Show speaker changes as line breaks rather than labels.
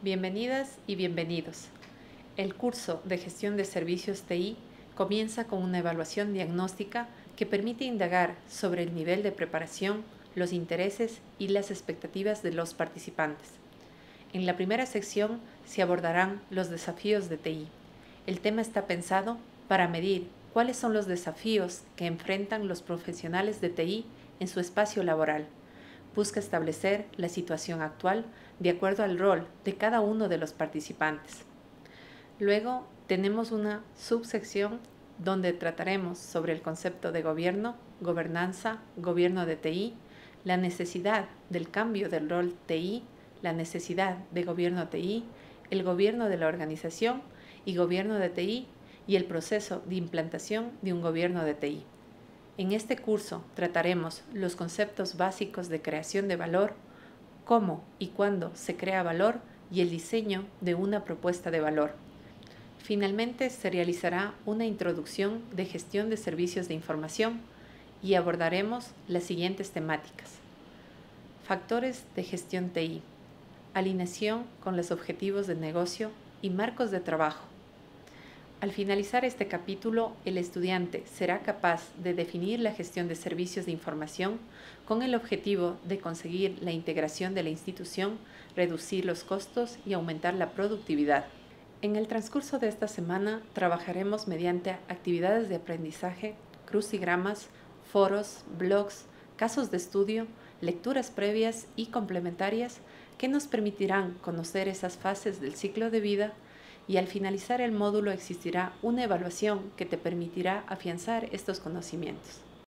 Bienvenidas y bienvenidos. El curso de Gestión de Servicios TI comienza con una evaluación diagnóstica que permite indagar sobre el nivel de preparación, los intereses y las expectativas de los participantes. En la primera sección se abordarán los desafíos de TI. El tema está pensado para medir cuáles son los desafíos que enfrentan los profesionales de TI en su espacio laboral. Busca establecer la situación actual de acuerdo al rol de cada uno de los participantes. Luego tenemos una subsección donde trataremos sobre el concepto de gobierno, gobernanza, gobierno de TI, la necesidad del cambio del rol TI, la necesidad de gobierno TI, el gobierno de la organización y gobierno de TI y el proceso de implantación de un gobierno de TI. En este curso trataremos los conceptos básicos de creación de valor, cómo y cuándo se crea valor y el diseño de una propuesta de valor. Finalmente se realizará una introducción de gestión de servicios de información y abordaremos las siguientes temáticas. Factores de gestión TI, alineación con los objetivos de negocio y marcos de trabajo. Al finalizar este capítulo, el estudiante será capaz de definir la gestión de servicios de información con el objetivo de conseguir la integración de la institución, reducir los costos y aumentar la productividad. En el transcurso de esta semana trabajaremos mediante actividades de aprendizaje, crucigramas, foros, blogs, casos de estudio, lecturas previas y complementarias que nos permitirán conocer esas fases del ciclo de vida, y al finalizar el módulo existirá una evaluación que te permitirá afianzar estos conocimientos.